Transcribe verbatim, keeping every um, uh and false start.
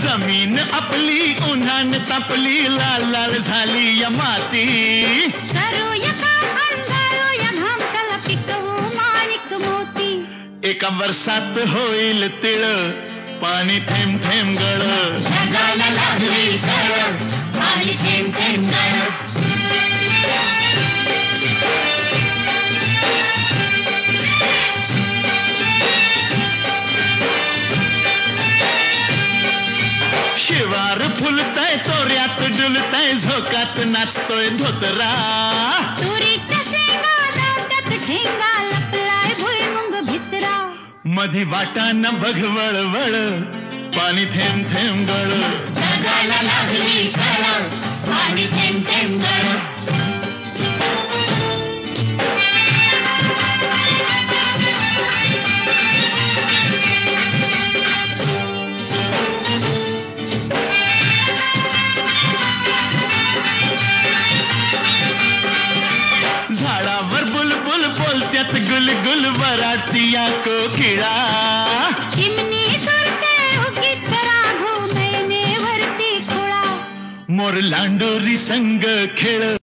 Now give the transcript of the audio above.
जमीन आपली उन्हान तापली, लाल लाल झाली या माती. करूया काम अंधारूया घाम, चला पिकवू माणिक मोती. एका वर्षात होईल तिळ, पाणी थेंब थेंब गळ. जगाला लागली झळ, पाणी थेंब थेंब गळ. शिवार फुलतय, तोऱ्यात डुलतय, झोकात नाचतोय धोतरा. तुरीच्या शेंगा जात्यात ठेंगा, लपलाय भुईमुंग भितरा. मधी वाटाना बघ वळवळ, पाणी थेंब थेंब गळ. जगाला लागली झळ, पाणी थेंब थेंब गळ. झाडावर बुलबुल बोलत्यात गुलगुल, वराडतीया कोकिळा. चिमणी सुरते उगीच राघू, मैनेवरती खुळा. मोर लांडोरी संग खेळ.